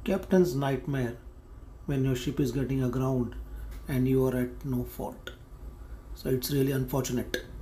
captain's nightmare when your ship is getting aground and you are at no fault. So it's really unfortunate.